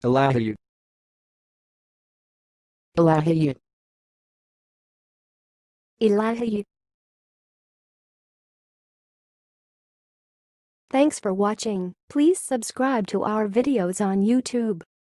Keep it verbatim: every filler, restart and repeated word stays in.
Elahiye. Elahiye. Elahiye. Thanks for watching. Please subscribe to our videos on YouTube.